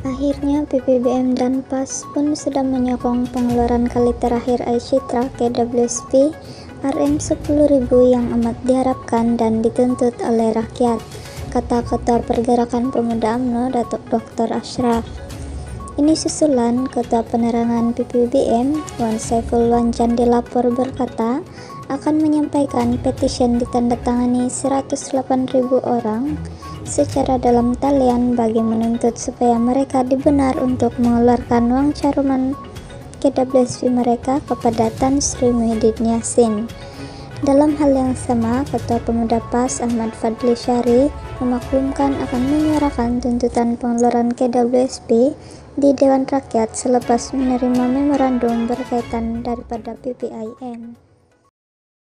Akhirnya PPBM dan PAS pun sudah menyokong pengeluaran kali terakhir iCitra KWSP Rp10.000 yang amat diharapkan dan dituntut oleh rakyat, kata Ketua Pergerakan Pemuda UMNO Datuk Dr. Ashraf. Ini susulan Ketua Penerangan PPBM Wan Saiful Wanjan dilapor berkata akan menyampaikan petition ditandatangani 108.000 orang secara dalam talian bagi menuntut supaya mereka dibenar untuk mengeluarkan uang caruman KWSP mereka kepada Tan Sri Muhyiddin Yassin. Dalam hal yang sama, Ketua Pemuda PAS Ahmad Fadli Syari memaklumkan akan menyuarakan tuntutan pengeluaran KWSP di Dewan Rakyat selepas menerima memorandum berkaitan daripada PPIM.